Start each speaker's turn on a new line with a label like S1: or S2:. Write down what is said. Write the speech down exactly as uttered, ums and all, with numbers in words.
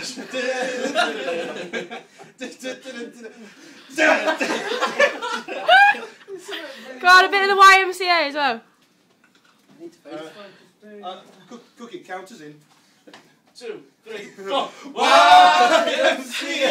S1: Got a bit of the Y M C A as well.
S2: Uh, uh, cook, cooking counters in.
S3: Two, three, four.
S2: Y M C A!